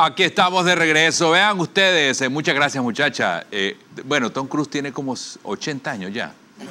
Aquí estamos de regreso. Vean ustedes, muchas gracias, muchacha. Bueno, Tom Cruise tiene como 80 años ya.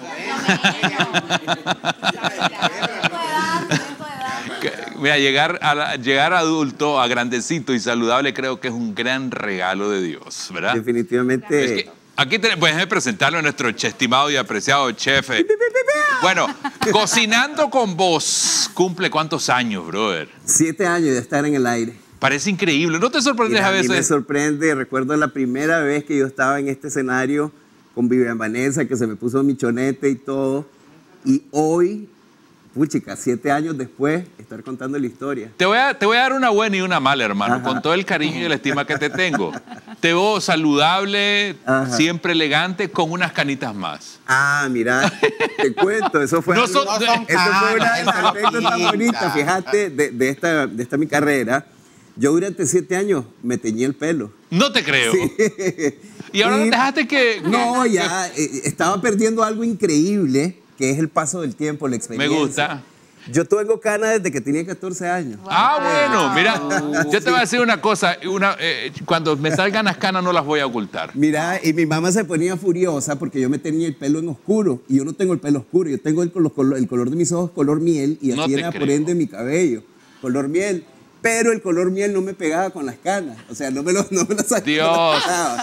Mira, llegar adulto, a grandecito y saludable, creo que es un gran regalo de Dios, ¿verdad? Definitivamente. Es que aquí déjeme presentarlo a nuestro estimado y apreciado chef. Bueno, Cocinando con Vos, ¿cumple cuántos años, brother? 7 años de estar en el aire. Parece increíble. ¿No te sorprendes a veces? A mí me sorprende. Recuerdo la primera vez que yo estaba en este escenario con Vivian Vanessa, que se me puso mi chonete y todo. Y hoy, puchica, 7 años después, estar contando la historia. Te voy a dar una buena y una mala, hermano, Ajá. con todo el cariño y la estima que te tengo. Te veo saludable, Ajá. siempre elegante, con unas canitas más. Ah, mira, te cuento, eso fue, No son- eso fue una anécdota bonita, fíjate, de esta mi carrera. Yo durante 7 años me teñí el pelo. No te creo. Sí. Y ahora dejaste que... No, ya estaba perdiendo algo increíble, que es el paso del tiempo, la experiencia. Me gusta. Yo tengo canas desde que tenía 14 años. Ah, bueno, mira, yo te voy a decir una cosa. Cuando me salgan las canas no las voy a ocultar. Mira, y mi mamá se ponía furiosa porque yo me tenía el pelo en oscuro. Y yo no tengo el pelo oscuro, yo tengo el color de mis ojos color miel. Y No así te era creo. por ende mi cabello, color miel. Pero el color miel no me pegaba con las canas. O sea, no me lo sacaba. Dios.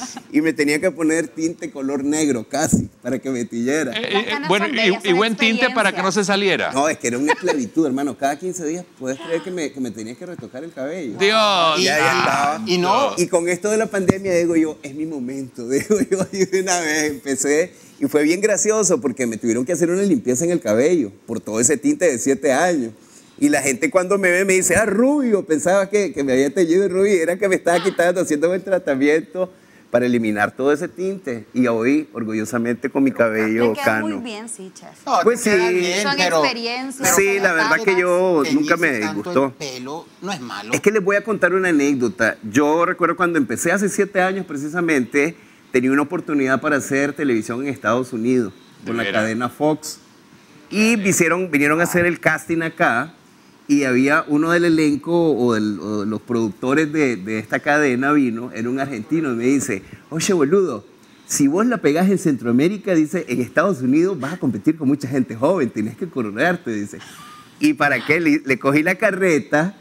Y me tenía que poner tinte color negro casi para que me tillera. canas Bueno, son bellas, y son buen tinte para que no se saliera. No, es que era una esclavitud, hermano. Cada 15 días, ¿puedes creer que me tenía que retocar el cabello? Dios. Ya estaba. Y no. Y con esto de la pandemia, digo yo, es mi momento. Digo yo, y de una vez empecé. Y fue bien gracioso porque me tuvieron que hacer una limpieza en el cabello por todo ese tinte de 7 años. Y la gente cuando me ve me dice, ah, rubio. Pensaba que me había teñido de rubio y era que me estaba quitando, haciendo el tratamiento para eliminar todo ese tinte. Y hoy, orgullosamente, con mi cabello Me queda cano. muy bien, sí, chef. No, Pues te queda sí. bien, Son pero- experiencias. Sí, la verdad que yo Teñirse nunca me tanto gustó. el pelo no es malo. Es que les voy a contar una anécdota. Yo recuerdo cuando empecé hace 7 años precisamente, tenía una oportunidad para hacer televisión en Estados Unidos con la veras? cadena Fox. Y vinieron a hacer el casting acá y había uno del elenco o los productores de esta cadena vino, era un argentino y me dice, oye boludo, si vos la pegás en Centroamérica, dice, en Estados Unidos vas a competir con mucha gente joven, tenés que coronarte, dice. ¿Y para qué? Le cogí la carreta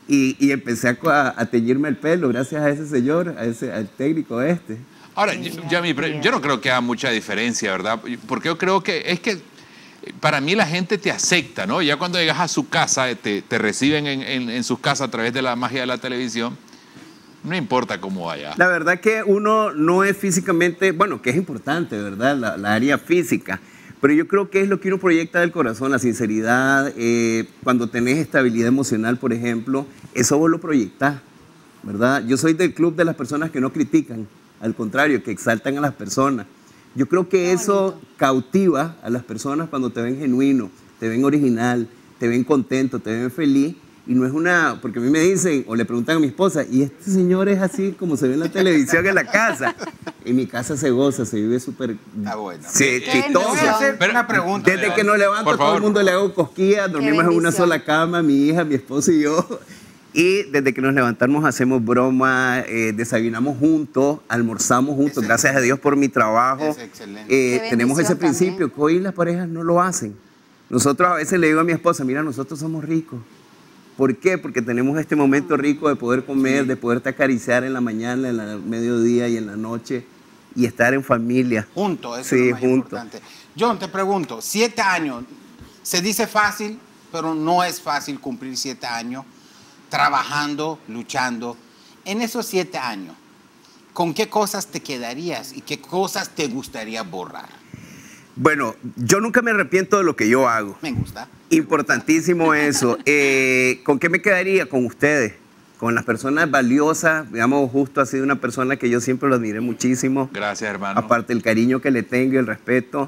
y empecé a teñirme el pelo gracias a ese señor, al técnico este. Ahora, Yami, pero yo no creo que haga mucha diferencia, ¿verdad? Porque yo creo que es que para mí la gente te acepta, ¿no? Ya cuando llegas a su casa, te reciben en sus casas a través de la magia de la televisión, no importa cómo vaya. La verdad que uno no es físicamente, bueno, que es importante, ¿verdad? La área física. Pero yo creo que es lo que uno proyecta del corazón, la sinceridad. Cuando tenés estabilidad emocional, por ejemplo, eso vos lo proyectás, ¿verdad? Yo soy del club de las personas que no critican, al contrario, que exaltan a las personas. Yo creo que eso cautiva a las personas cuando te ven genuino, te ven original, te ven contento, te ven feliz. Y no es porque a mí me dicen, o le preguntan a mi esposa, ¿y este señor es así como se ve en la televisión en la casa? En mi casa se goza, se vive súper bueno. chistoso. Te voy a hacer Pero- una pregunta. Desde que nos levanto, Por todo el favor. mundo le hago cosquillas, dormimos en una bendición. sola cama, mi hija, mi esposo y yo. Y desde que nos levantamos hacemos bromas, desayunamos juntos, almorzamos juntos, gracias a Dios por mi trabajo. Es excelente. Qué Tenemos ese bendición principio también. que hoy las parejas no lo hacen. Nosotros a veces le digo a mi esposa, mira, nosotros somos ricos. ¿Por qué? Porque tenemos este momento rico de poder comer, de poderte acariciar en la mañana, en el mediodía y en la noche y estar en familia. Juntos, eso Sí, es lo más juntos. importante. John, te pregunto, 7 años, se dice fácil, pero no es fácil cumplir 7 años trabajando, luchando. En esos 7 años, ¿con qué cosas te quedarías y qué cosas te gustaría borrar? Bueno, yo nunca me arrepiento de lo que yo hago. Me gusta. Importantísimo eso. ¿Con qué me quedaría? Con ustedes, con las personas valiosas. Digamos, Justo ha sido una persona que yo siempre lo admiré muchísimo. Gracias, hermano. Aparte el cariño que le tengo y el respeto.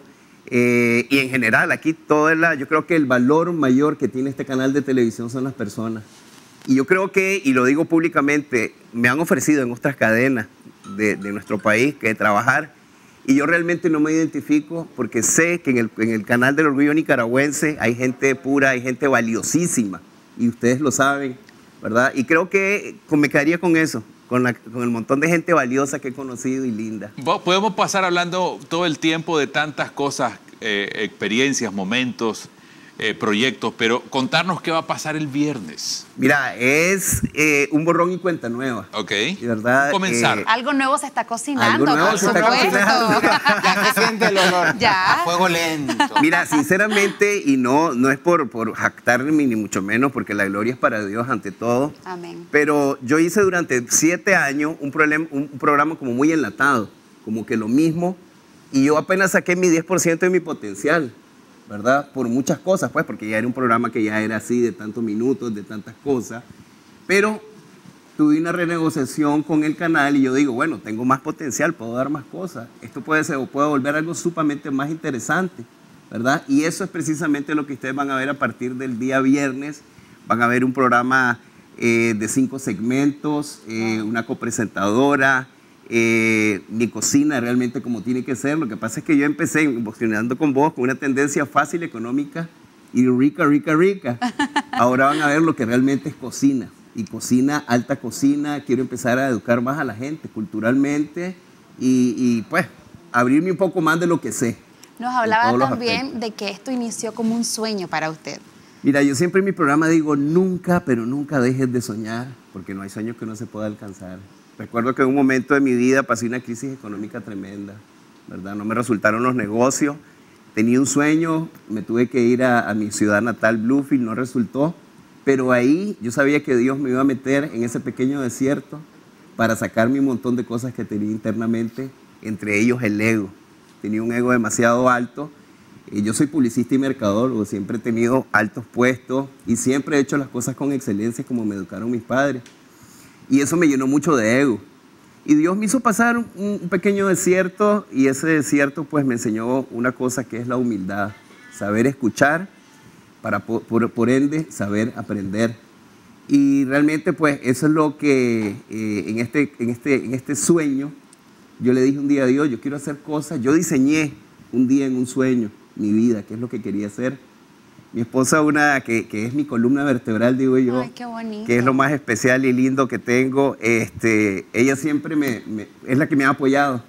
Y en general, aquí yo creo que el valor mayor que tiene este canal de televisión son las personas. Y yo creo que, y lo digo públicamente, me han ofrecido en otras cadenas de nuestro país que trabajar. Y yo realmente no me identifico porque sé que en el canal del Orgullo Nicaragüense hay gente pura, hay gente valiosísima. Y ustedes lo saben, ¿verdad? Y creo que me quedaría con eso, con el montón de gente valiosa que he conocido y linda. Podemos pasar hablando todo el tiempo de tantas cosas, experiencias, momentos, proyectos, pero contarnos qué va a pasar el viernes. Mira, es un borrón y cuenta nueva. Ok. De verdad. Comenzar. Algo nuevo se está cocinando. Algo nuevo se está cocinando. Ya se siente el olor. Ya. A fuego lento. Mira, sinceramente, y no es por jactarme ni mucho menos, porque la gloria es para Dios ante todo. Amén. Pero yo hice durante 7 años un programa como muy enlatado, como que lo mismo, y yo apenas saqué mi 10% de mi potencial, ¿verdad? Por muchas cosas, pues, porque ya era un programa que ya era así, de tantos minutos, de tantas cosas, pero tuve una renegociación con el canal y yo digo, bueno, tengo más potencial, puedo dar más cosas, esto puede ser o puede volver algo sumamente más interesante, ¿verdad? Y eso es precisamente lo que ustedes van a ver a partir del día viernes. Van a ver un programa de 5 segmentos, una copresentadora, mi cocina realmente como tiene que ser. Lo que pasa es que yo empecé emocionando con vos con una tendencia fácil, económica y rica, rica, rica. Ahora van a ver lo que realmente es cocina. Y cocina, alta cocina. Quiero empezar a educar más a la gente culturalmente y pues abrirme un poco más de lo que sé. Nos hablaba también de que esto inició como un sueño para usted. Mira, yo siempre en mi programa digo, nunca, pero nunca dejes de soñar, porque no hay sueños que no se pueda alcanzar. Recuerdo que en un momento de mi vida pasé una crisis económica tremenda, ¿verdad? No me resultaron los negocios, tenía un sueño, me tuve que ir a mi ciudad natal, Bluefield, no resultó, pero ahí yo sabía que Dios me iba a meter en ese pequeño desierto para sacarme un montón de cosas que tenía internamente, entre ellos el ego. Tenía un ego demasiado alto. Yo soy publicista y mercadólogo, siempre he tenido altos puestos y siempre he hecho las cosas con excelencia como me educaron mis padres. Y eso me llenó mucho de ego. Y Dios me hizo pasar un pequeño desierto y ese desierto pues me enseñó una cosa que es la humildad. Saber escuchar para por ende saber aprender. Y realmente pues eso es lo que en este sueño yo le dije un día a Dios, yo quiero hacer cosas. Yo diseñé un día en un sueño mi vida, qué es lo que quería hacer. Mi esposa, que es mi columna vertebral, digo yo, ay, qué bonito, que es lo más especial y lindo que tengo, ella siempre es la que me ha apoyado.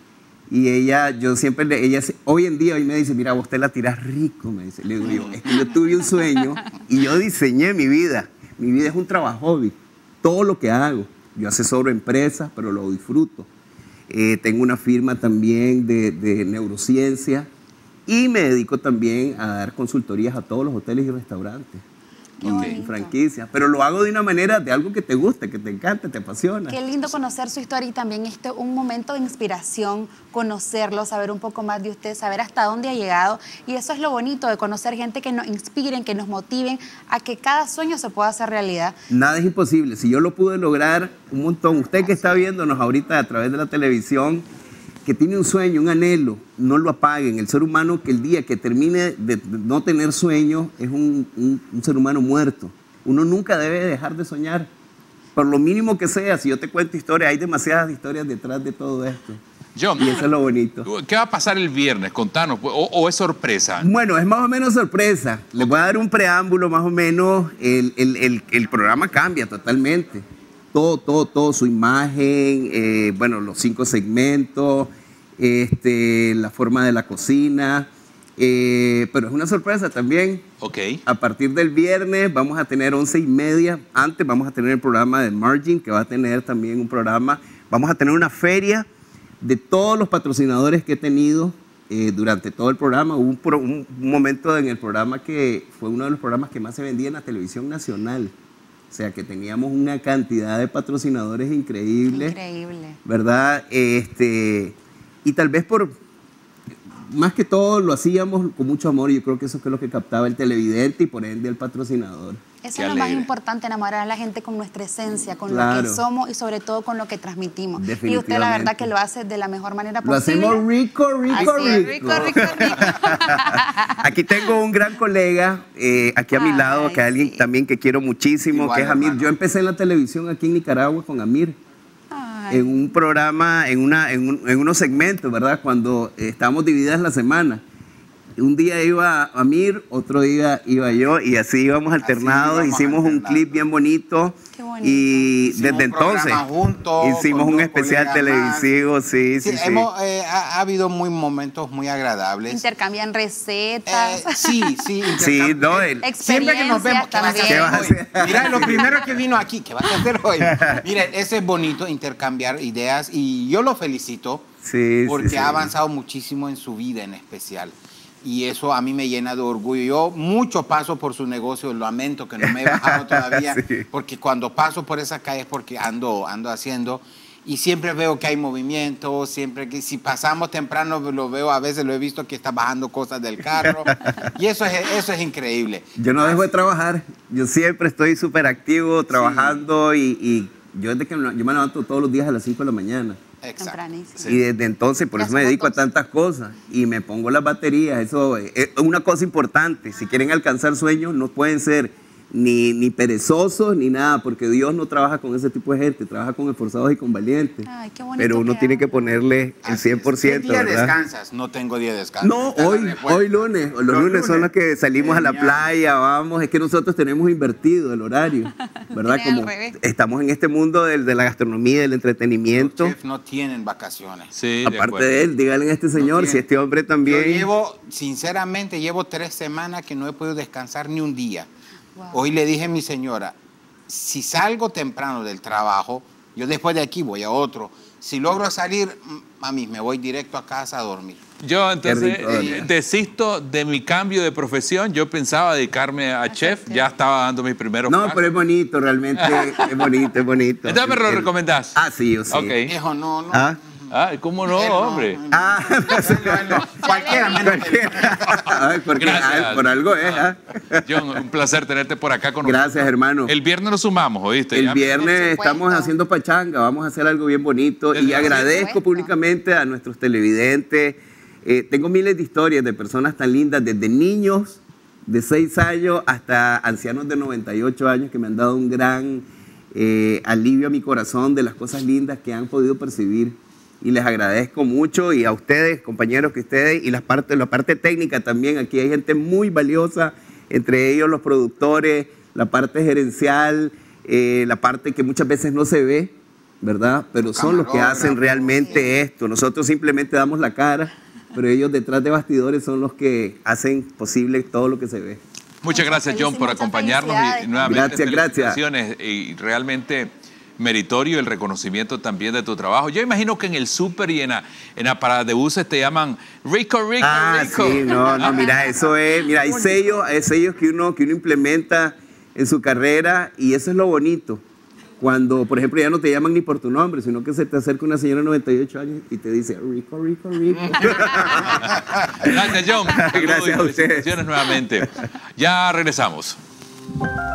Y ella hoy en día me dice, mira, vos te la tirás rico, me dice. Le digo yo, es que yo tuve un sueño y yo diseñé mi vida. Mi vida es un trabajo hobby, todo lo que hago. Yo asesoro empresas, pero lo disfruto. Tengo una firma también de neurociencia y me dedico también a dar consultorías a todos los hoteles y restaurantes. Qué bonito. Franquicia, pero lo hago de una manera de algo que te guste, que te encante, te apasiona. Qué lindo conocer su historia y también un momento de inspiración, conocerlo, saber un poco más de usted, saber hasta dónde ha llegado. Y eso es lo bonito de conocer gente que nos inspiren, que nos motiven a que cada sueño se pueda hacer realidad. Nada es imposible. Si yo lo pude lograr un montón, usted que está viéndonos ahorita a través de la televisión, que tiene un sueño, un anhelo, no lo apaguen. El ser humano que el día que termine de no tener sueño es un ser humano muerto. Uno nunca debe dejar de soñar, por lo mínimo que sea. Si yo te cuento historias, hay demasiadas historias detrás de todo esto. John, y eso es lo bonito. ¿Qué va a pasar el viernes? Contanos, ¿o es sorpresa? Bueno, es más o menos sorpresa. Les voy a dar un preámbulo más o menos. El programa cambia totalmente. Todo, su imagen, bueno, los 5 segmentos, la forma de la cocina, pero es una sorpresa también. Ok. A partir del viernes vamos a tener 11:30, antes vamos a tener el programa de Margin, que va a tener también un programa, vamos a tener una feria de todos los patrocinadores que he tenido durante todo el programa. Hubo un momento en el programa que fue uno de los programas que más se vendía en la televisión nacional. O sea, que teníamos una cantidad de patrocinadores increíble. Increíble. ¿Verdad? Y tal vez más que todo lo hacíamos con mucho amor y yo creo que eso es lo que captaba el televidente y por ende el patrocinador. Eso es lo más importante, enamorar a la gente con nuestra esencia, con lo que somos y sobre todo con lo que transmitimos. Y usted la verdad que lo hace de la mejor manera posible. Lo hacemos rico. Rico. Aquí tengo un gran colega, aquí a mi lado, que alguien también que quiero muchísimo, igual, que es Amir. Hermano. Yo empecé en la televisión aquí en Nicaragua con Amir. En un programa, en unos segmentos, ¿verdad? Cuando estábamos divididas la semana. Un día iba Amir, otro día iba yo y así íbamos alternados. Hicimos un clip bien bonito. bonito. Y Hicimos desde un programa entonces juntos, hicimos con un dos especial colegas más. televisivo, sí. Ha habido momentos muy agradables. Intercambian recetas. Sí, Sí, no, siempre que nos vemos, ¿qué vas a también. ¿Qué vas a hacer hoy? hacer? Mira, lo primero que vino aquí, ¿qué vas a hacer hoy? Mire, ese es bonito, intercambiar ideas, y yo lo felicito porque ha avanzado muchísimo en su vida en especial. Y eso a mí me llena de orgullo. Yo mucho paso por su negocio, lamento que no me he bajado todavía, porque cuando paso por esa calle es porque ando haciendo, y siempre veo que hay movimiento, siempre que si pasamos temprano lo veo, a veces lo he visto que está bajando cosas del carro, y eso es increíble. Yo no dejo de trabajar, yo siempre estoy súper activo trabajando y yo desde que yo me levanto todos los días a las 5 de la mañana. Exacto. Y desde entonces, por eso me dedico a tantas cosas y me pongo las baterías. Eso es una cosa importante. Si quieren alcanzar sueños, no pueden ser ni perezosos ni nada, porque Dios no trabaja con ese tipo de gente, trabaja con esforzados y con valientes. Ay, qué bonito. Pero uno tiene que ponerle el 100%. ¿Qué día ¿verdad? descansas? No tengo día de descanso. No, hoy lunes. Los lunes son los que salimos a la playa, vamos. Es que nosotros tenemos invertido el horario, ¿verdad? Tienen al Como revés. estamos en este mundo de la gastronomía, del entretenimiento. Los chefs no tienen vacaciones. Sí, Aparte de él, díganle a este señor, si este hombre también... Yo sinceramente, llevo 3 semanas que no he podido descansar ni un día. Wow. Hoy le dije a mi señora, si salgo temprano del trabajo, yo después de aquí voy a otro. Si logro salir, mami, me voy directo a casa a dormir. Yo entonces Qué rico, desisto de mi cambio de profesión. Yo pensaba dedicarme a chef, ya estaba dando mis primeros No, pasos. pero es bonito, realmente es bonito, es bonito. Entonces me lo recomendás. Ah, sí, yo sí. Ok. Viejo, no. ¿Ah? Ah, ¿cómo no, hombre? Él Ah, no. Cualquiera menos que él. Ay, porque Gracias. por algo es. ¿ah? John, un placer tenerte por acá con nosotros. Gracias, hermano. El viernes nos sumamos, ¿oíste? El Ya- viernes Por supuesto. estamos haciendo pachanga, vamos a hacer algo bien bonito y Desde- agradezco supuesto. públicamente a nuestros televidentes. Tengo miles de historias de personas tan lindas, desde niños de 6 años hasta ancianos de 98 años que me han dado un gran alivio a mi corazón de las cosas lindas que han podido percibir. Y les agradezco mucho, y a ustedes, compañeros, que ustedes, y la parte técnica también. Aquí hay gente muy valiosa, entre ellos los productores, la parte gerencial, la parte que muchas veces no se ve, ¿verdad? Pero son los que hacen realmente esto. Nosotros simplemente damos la cara, pero ellos detrás de bastidores son los que hacen posible todo lo que se ve. Muchas gracias, John, por Muchas acompañarnos y felicidades. nuevamente Gracias. felicitaciones, y realmente meritorio el reconocimiento también de tu trabajo. Yo imagino que en el súper y en la parada de buses te llaman Rico. Sí, no, mira, eso es, mira, hay sellos que uno implementa en su carrera, y eso es lo bonito. Cuando, por ejemplo, ya no te llaman ni por tu nombre, sino que se te acerca una señora de 98 años y te dice, Rico. Gracias, John. Gracias a ustedes. Felicitaciones nuevamente. Ya regresamos.